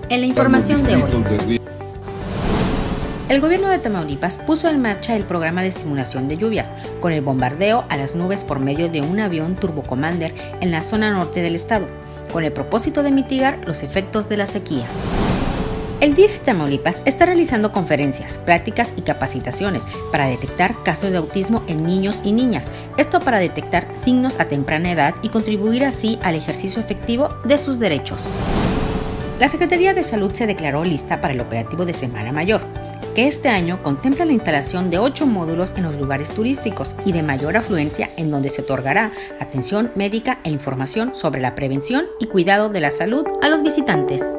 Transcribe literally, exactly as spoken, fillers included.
En la información de hoy, el gobierno de Tamaulipas puso en marcha el programa de estimulación de lluvias, con el bombardeo a las nubes por medio de un avión Turbo Commander en la zona norte del estado, con el propósito de mitigar los efectos de la sequía. El D I F Tamaulipas está realizando conferencias, prácticas y capacitaciones para detectar casos de autismo en niños y niñas, esto para detectar signos a temprana edad y contribuir así al ejercicio efectivo de sus derechos. La Secretaría de Salud se declaró lista para el operativo de Semana Mayor, que este año contempla la instalación de ocho módulos en los lugares turísticos y de mayor afluencia, en donde se otorgará atención médica e información sobre la prevención y cuidado de la salud a los visitantes.